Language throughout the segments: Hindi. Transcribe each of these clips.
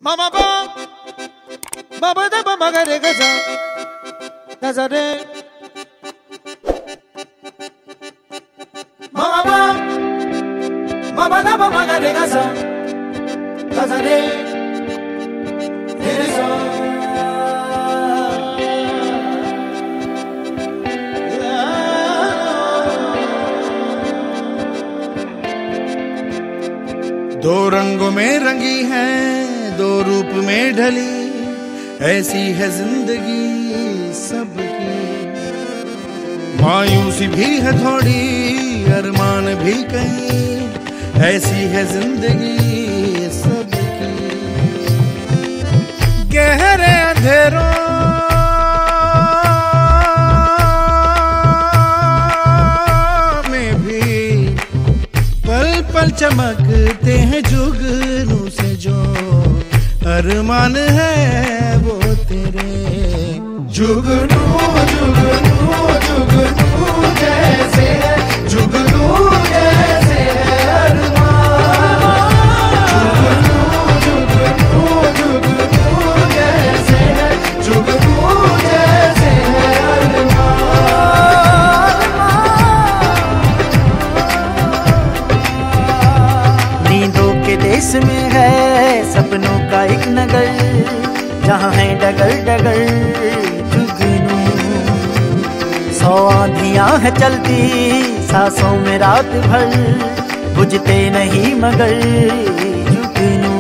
Mama ba, baba da ba magare gaza, nazare. Mama ba, baba da ba magare gaza, nazare. Teresa. दो रंगों में रंगी है, दो रूप में ढली, ऐसी है जिंदगी सबकी। मायूसी भी है थोड़ी, अरमान भी कहीं, ऐसी है जिंदगी सबकी। गहरे अंधेरों में भी पल पल चमकते हैं जुगनू से जो अरमान है वो तेरे। जुगनू जुगनू जुगनू जैसे है, जुगनू जैसे है अरमान। जुगनू जुगनू जुगनू जैसे है, जुगनू जैसे है अरमान। नींदों के देश में है सपनों का एक नगर, जहाँ है डगर डगर जुगनू। 100 आंधियां है चलती सांसों में रात भर, बुझते नहीं मगर जुगनू।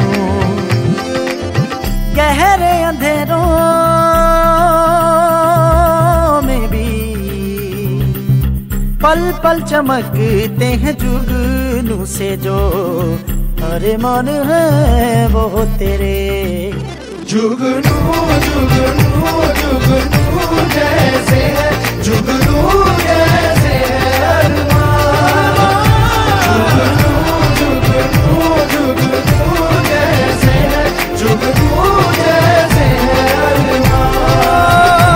गहरे अंधेरों में भी पल पल चमकते हैं जुगनू से जो अरमान है वो तेरे। जुगनू जुगनू जुगनू जैसे है, जुगनू जैसे है अरमान। जुगनू जुगनू जुगनू जैसे है, जुगनू जैसे है अरमान।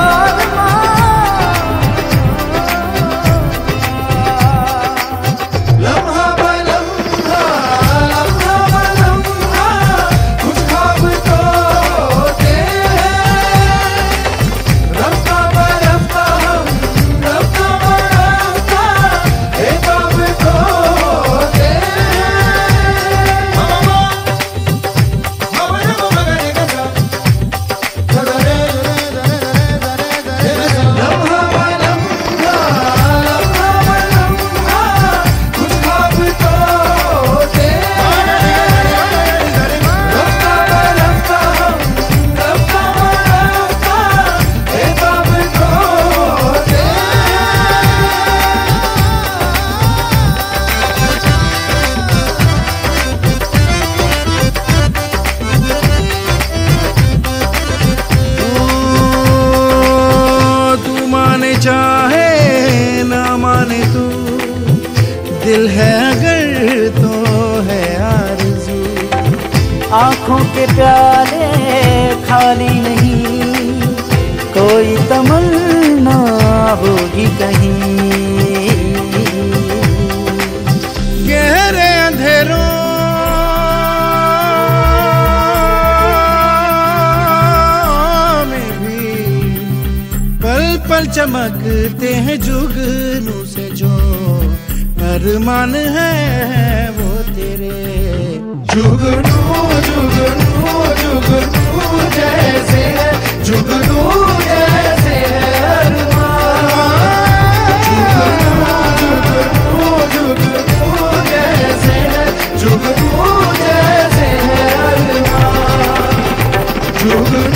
लम्हा ब लम्हा, लम्हा ब लम्हा, कुछ ख्वाब तो होते हैं। रफ्ता ब रफ्ता हम, रफ्ता ब रफ्ता, एक ख्वाब तो होते हैं। Mama ba, baba da ba magare gaza, nazare. लम्हा ब लम्हा, लम्हा ब लम्हा, कुछ ख्वाब तो होते हैं। रफ्ता ब रफ्ता हम, रफ्ता ब रफ्ता, एक ख्वाब तो होते हैं। तू माने चाहे ना माने तू, दिल है अगर तो है आरज़ू। आँखों के प्याले खाली नहीं, कोई तमन्ना होगी कहीं। गहरे अंधेरों में भी पल पल चमकते हैं जुगनू से जो अरमान है वो तेरे। जुगनू जुगनू जुगनू जैसे है, जुगनू जैसे है अरमान। जुगनू जुगनू जुगनू जैसे है, जुगनू जैसे है अरमान। जुगनू